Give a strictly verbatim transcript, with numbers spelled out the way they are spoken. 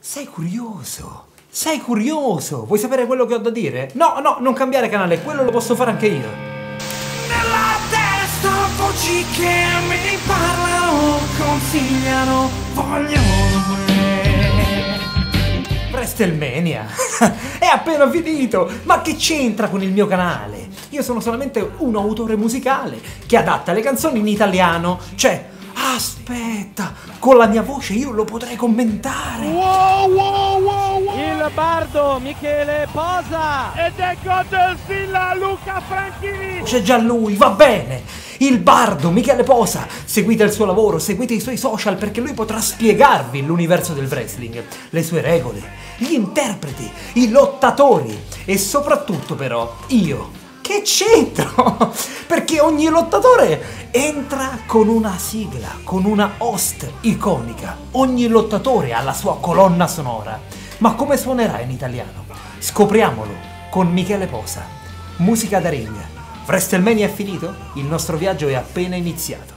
Sei curioso? Sei curioso? Vuoi sapere quello che ho da dire? No, no, non cambiare canale, quello lo posso fare anche io. Nella testa voci che mi parlano, consigliano, vogliono me. WrestleMania è appena finito, ma che c'entra con il mio canale? Io sono solamente un autore musicale che adatta le canzoni in italiano, cioè, aspetta, con la mia voce io lo potrei commentare. Wow, wow, wow, wow. Il bardo Michele Posa. Ed è Godzilla Luca Franchini. C'è già lui, va bene. Il bardo Michele Posa. Seguite il suo lavoro, seguite i suoi social perché lui potrà spiegarvi l'universo del wrestling, le sue regole, gli interpreti, i lottatori e soprattutto però io. Che c'entro? Perché ogni lottatore entra con una sigla, con una host iconica. Ogni lottatore ha la sua colonna sonora. Ma come suonerà in italiano? Scopriamolo con Michele Posa. Musica da ring. WrestleMania è finito? Il nostro viaggio è appena iniziato.